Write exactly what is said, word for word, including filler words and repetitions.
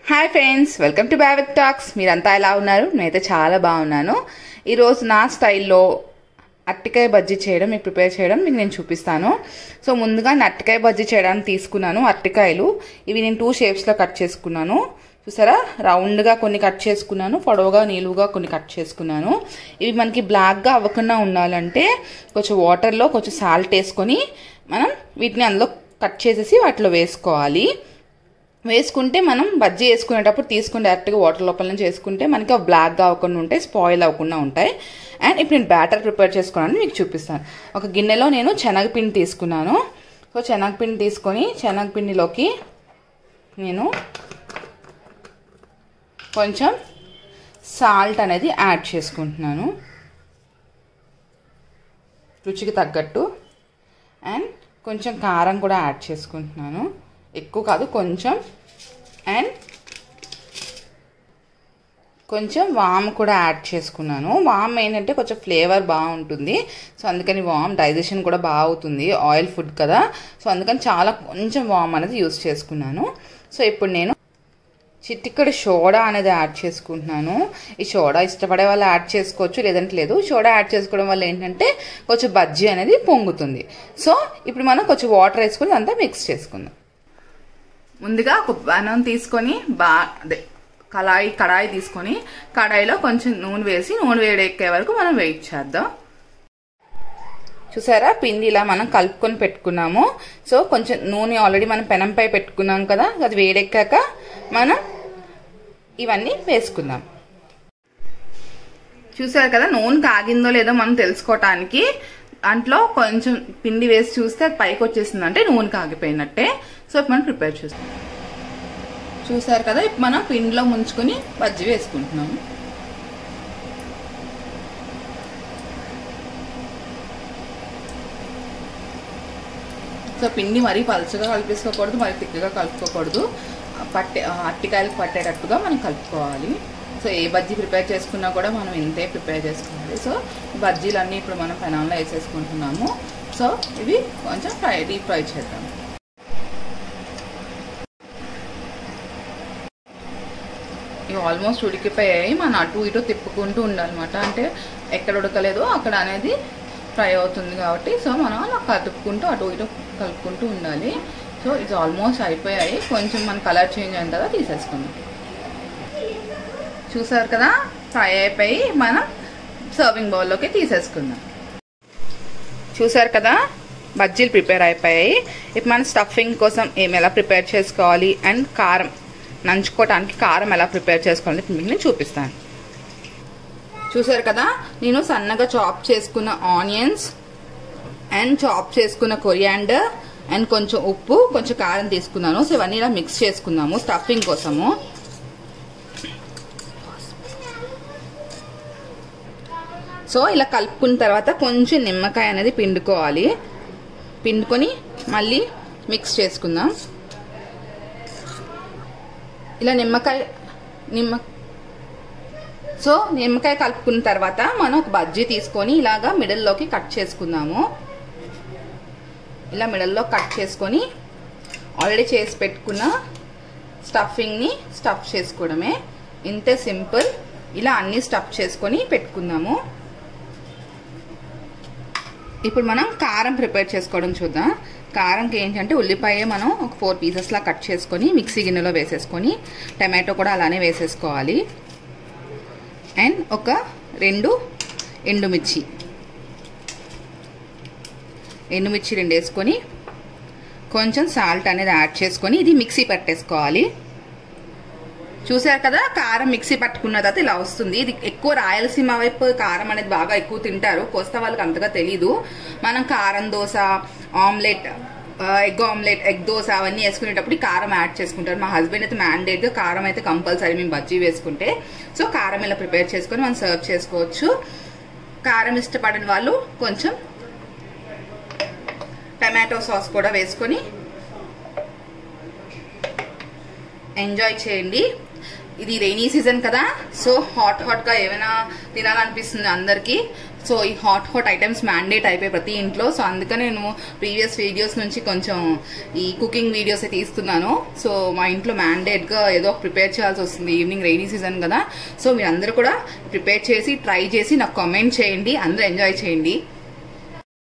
Hi friends, welcome to Bhavik talks. మీరంతా ఎలా ఉన్నారు? నేనైతే చాలా బాగున్నాను. ఈరోజు నా స్టైల్లో అరటికాయ బజ్జీ చేయడం మీకు ప్రిపేర్ చేయడం మీకు నేను చూపిస్తాను. సో ముందుగా అరటికాయ బజ్జీ చేయడానికి తీసుకున్నాను అరటికాయలు. ఇవి నేను టూ షేప్స్లో కట్ చేసుకున్నాను. చూసారా, రౌండ్గా కొన్ని కట్ చేసుకున్నాను, పొడవుగా నిలువుగా కొన్ని కట్ చేసుకున్నాను. ఇవి మనకి బ్లాక్గా అవ్వకుండా ఉండాలంటే కొంచెం వాటర్లో కొంచెం సాల్ట్ వేసుకొని మనం వీటిని అందులో కట్ చేసేసి వాటిలో వేసుకోవాలి. వేసుకుంటే మనం బజ్జీ వేసుకునేటప్పుడు తీసుకుని డైరెక్ట్గా వాటర్ లోపల నుంచి వేసుకుంటే మనకి అవి బ్లాక్గా అవ్వకుండా ఉంటాయి, స్పాయిల్ అవ్వకుండా ఉంటాయి. అండ్ ఇప్పుడు నేను బ్యాటర్ ప్రిపేర్ చేసుకున్నాను, మీకు చూపిస్తాను. ఒక గిన్నెలో నేను శనగపిండి తీసుకున్నాను. సో శనగపిండి తీసుకొని శనగపిండిలోకి నేను కొంచెం సాల్ట్ అనేది యాడ్ చేసుకుంటున్నాను రుచికి తగ్గట్టు. అండ్ కొంచెం కారం కూడా యాడ్ చేసుకుంటున్నాను, ఎక్కువ కాదు కొంచెం. అండ్ కొంచెం వామ్ కూడా యాడ్ చేసుకున్నాను. వామ్ ఏంటంటే కొంచెం ఫ్లేవర్ బాగుంటుంది, సో అందుకని వామ్ డైజెషన్ కూడా బాగా అవుతుంది, ఆయిల్ ఫుడ్ కదా. సో అందుకని చాలా కొంచెం వామ్ అనేది యూస్ చేసుకున్నాను. సో ఇప్పుడు నేను చిటికెడు సోడా అనేది యాడ్ చేసుకుంటున్నాను. ఈ సోడా ఇష్టపడే వాళ్ళు యాడ్ చేసుకోవచ్చు, లేదంటే లేదు. సోడా యాడ్ చేసుకోవడం వల్ల ఏంటంటే కొంచెం బజ్జీ అనేది పొంగుతుంది. సో ఇప్పుడు మనం కొంచెం వాటర్ వేసుకొని అంతా మిక్స్ చేసుకుందాం. ముందుగా ఒక అన్నం తీసుకొని బా అదే కళాయి కడాయి తీసుకొని కడాయిలో కొంచెం నూనె వేసి నూనె వేడెక్కే వరకు మనం వెయిట్ చేద్దాం. చూసారా, పిండి ఇలా మనం కలుపుకొని పెట్టుకున్నాము. సో కొంచెం నూనె ఆల్రెడీ మనం పెనంపై పెట్టుకున్నాం కదా, అది వేడెక్కాక మనం ఇవన్నీ వేసుకుందాం. చూసారు కదా, నూనె కాగిందో లేదో మనం తెలుసుకోవటానికి దాంట్లో కొంచెం పిండి వేసి చూస్తే అది పైకి వచ్చేసింది అంటే నూనె కాగిపోయినట్టే. సో ఇప్పుడు మనం ప్రిపేర్ చేస్తాం. చూసారు కదా, ఇప్పుడు మనం పిండిలో ముంచుకొని బజ్జీ వేసుకుంటున్నాము. సో పిండి మరీ పలుచగా కలిపేసుకోకూడదు, మరీ తిక్కగా కలుపుకోకూడదు. పట్టే అరటికాయలకు పట్టేటట్టుగా మనం కలుపుకోవాలి. సో ఏ బజ్జీ ప్రిపేర్ చేసుకున్నా కూడా మనం ఇంతే ప్రిపేర్ చేసుకోవాలి. సో బజ్జీలన్నీ ఇప్పుడు మనం పెనంలో వేసేసుకుంటున్నాము. సో ఇవి కొంచెం ఫ్రై డీప్ ఫ్రై చేద్దాం. ఇవి ఆల్మోస్ట్ ఉడికిపోయాయి. మనం అటు ఇటు తిప్పుకుంటూ ఉండాలన్నమాట. అంటే ఎక్కడ ఉడకలేదో అక్కడ అనేది ఫ్రై అవుతుంది కాబట్టి సో మనం అలా కలుపుకుంటూ అటు ఇటు కలుపుకుంటూ ఉండాలి. సో ఇది ఆల్మోస్ట్ అయిపోయాయి. కొంచెం మన కలర్ చేంజ్ అయిన తర్వాత తీసేసుకుందాం. చూసారు కదా, ఫ్రై అయిపోయి మనం సర్వింగ్ బౌల్లోకి తీసేసుకుందాం. చూసారు కదా, బజ్జీలు ప్రిపేర్ అయిపోయాయి. ఇప్పుడు మనం స్టఫింగ్ కోసం ఏమి ఎలా ప్రిపేర్ చేసుకోవాలి అండ్ కారం నంచుకోవటానికి కారం ఎలా ప్రిపేర్ చేసుకోవాలి మీకు నేను చూపిస్తాను. చూసారు కదా, నేను సన్నగా చాప్ చేసుకున్న ఆనియన్స్ అండ్ చాప్ చేసుకున్న కొరియాండర్ అండ్ కొంచెం ఉప్పు కొంచెం కారం తీసుకున్నాను. సో ఇవన్నీ ఇలా మిక్స్ చేసుకున్నాము స్టఫింగ్ కోసము. సో ఇలా కలుపుకున్న తర్వాత కొంచెం నిమ్మకాయ అనేది పిండుకోవాలి. పిండుకొని మళ్ళీ మిక్స్ చేసుకుందాం. ఇలా నిమ్మకాయ నిమ్మ సో నిమ్మకాయ కలుపుకున్న తర్వాత మనం ఒక బజ్జీ తీసుకొని ఇలాగా మిడిల్లోకి కట్ చేసుకుందాము. ఇలా మిడిల్లో కట్ చేసుకొని ఆల్రెడీ చేసి పెట్టుకున్న స్టఫింగ్ని స్టఫ్ చేసుకోవడమే. ఇంతే సింపుల్. ఇలా అన్ని స్టఫ్ చేసుకొని పెట్టుకుందాము. ఇప్పుడు మనం కారం ప్రిపేర్ చేసుకోవడం చూద్దాం. కారంకి ఏంటంటే ఉల్లిపాయ మనం ఒక ఫోర్ పీసెస్లా కట్ చేసుకొని మిక్సీ గిన్నెలో వేసేసుకొని టమాటో కూడా అలానే వేసేసుకోవాలి. అండ్ ఒక రెండు ఎండుమిర్చి ఎండుమిర్చి రెండు వేసుకొని కొంచెం సాల్ట్ అనేది యాడ్ చేసుకొని ఇది మిక్సీ పట్టేసుకోవాలి. చూసారు కదా, కారం మిక్సీ పట్టుకున్న తర్వాత ఇలా వస్తుంది. ఇది ఎక్కువ రాయలసీమ వైపు కారం అనేది బాగా ఎక్కువ తింటారు, కోస్తా వాళ్ళకి అంతగా తెలీదు. మనం కారం dosa, omelette, egg omelette, egg dosa అవన్నీ వేసుకునేటప్పుడు కారం యాడ్ చేసుకుంటారు. మా హస్బెండ్ అయితే మ్యాండేట్గా కారం అయితే కంపల్సరీ మేము బజ్జీ వేసుకుంటే. సో కారం ఇలా ప్రిపేర్ చేసుకొని మనం సర్వ్ చేసుకోవచ్చు. కారం ఇష్టపడని వాళ్ళు కొంచెం టమాటో సాస్ కూడా వేసుకొని ఎంజాయ్ చేయండి. ఇది రైనీ సీజన్ కదా, సో హాట్ హాట్గా ఏమైనా తినాలనిపిస్తుంది అందరికీ. సో ఈ హాట్ హాట్ ఐటమ్స్ మ్యాండేట్ అయిపోయి ప్రతి ఇంట్లో. సో అందుకని నేను ప్రీవియస్ వీడియోస్ నుంచి కొంచెం ఈ కుకింగ్ వీడియోస్ తీస్తున్నాను. సో మా ఇంట్లో మ్యాండేట్గా ఏదో ఒక ప్రిపేర్ చేయాల్సి వస్తుంది, ఈవినింగ్ రైనీ సీజన్ కదా. సో మీరు అందరూ కూడా ప్రిపేర్ చేసి ట్రై చేసి నాకు కామెంట్ చేయండి, అందరూ ఎంజాయ్ చేయండి.